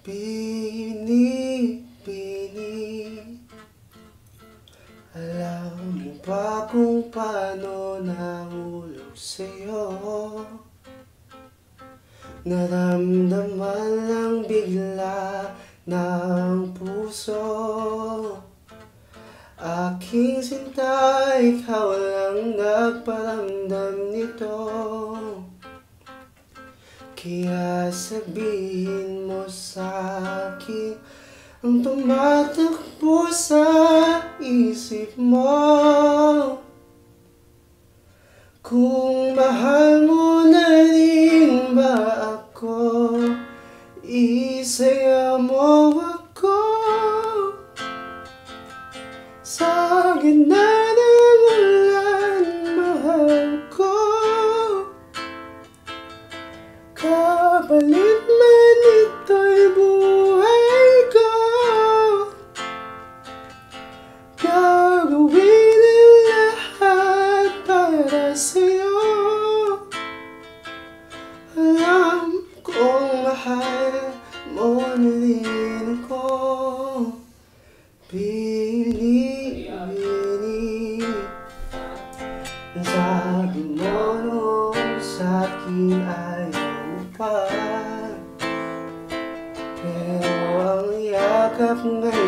Binibini, alam mo ba kung paano nahulog sa'yo? Naramdaman lang bigla ng puso. Aking sinta, ikaw lang nagparamdam nito. Kaya sabihin mo sa'kin ang tumatakbo sa isip mo. Kung mahal mo na rin ba ako, isaya mo ako sa gitna ng ulan, mahal ko. Kapalit man ito'y buhay ko, gagawin ang lahat para sa'yo. Alam kong mahal mo na rin ako. Binibini, sabi mo noon sa'kin ayaw mo pa, pero ang yakap ngayon